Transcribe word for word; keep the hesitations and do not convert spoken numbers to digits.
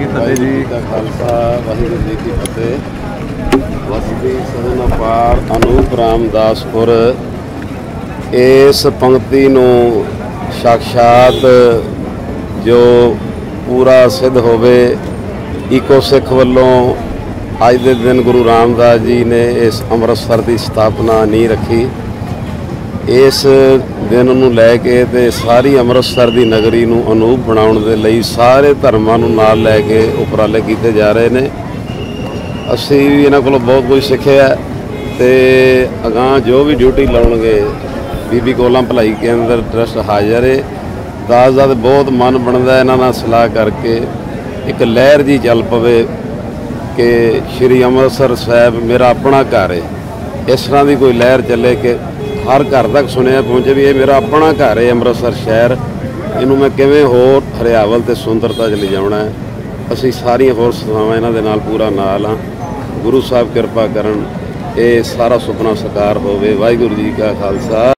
फतेह जी का खालसा वाहिगुरू जी की फतेह। वसदी सदन अपार अनूप रामदासपुर इस पंक्ति नूं साक्षात जो पूरा सिद्ध होवे ईको सिख वालों अज के दिन गुरु रामदास जी ने इस अमृतसर की स्थापना नहीं रखी। इस दिन नूं लैके ते सारी अमृतसर की नगरी नूं अनूप बनाउण दे लई सारे धर्मां नूं नाल लैके उपराले कीते जा रहे ने। असीं भी इन्हां कोलों बहुत कुछ सिੱਖਿਆ ते अगां जो भी ड्यूटी लाउणगे बीबी कोला भलाई केंद्र ट्रस्ट हाज़र है। दास दा बहुत मन बनदा इन्हां नाल सलाह करके एक लहर जी चल पवे कि श्री अमृतसर साहिब मेरा अपना घर है। इस तरह की कोई लहर चले कि हर घर तक सुनिया पहुँचे भी ये मेरा अपना घर है अमृतसर शहर, इनू मैं किवें होर हरियावल ते सुंदरता च ले जाना है। असीं सारियां होर संस्थावां इन्हां दे नाल पूरा नाल हाँ। गुरु साहब किरपा करन ये सारा सुपना साकार होवे। वाहिगुरू जी का खालसा।